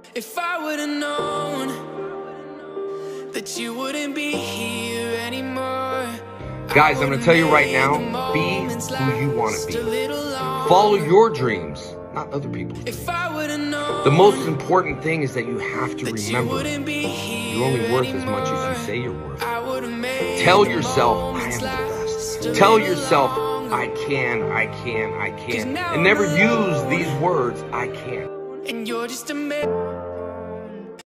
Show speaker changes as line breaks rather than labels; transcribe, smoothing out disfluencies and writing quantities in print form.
If I would've known that you wouldn't be here anymore.
Guys, I'm going to tell you right now, be who you want to be. Follow your dreams, not other people's dreams. The most important thing is that you have to remember you're only worth as much as you say you're worth. Tell yourself, I am the best. Tell yourself, I can. And never use these words, I can't.
And you're just a man.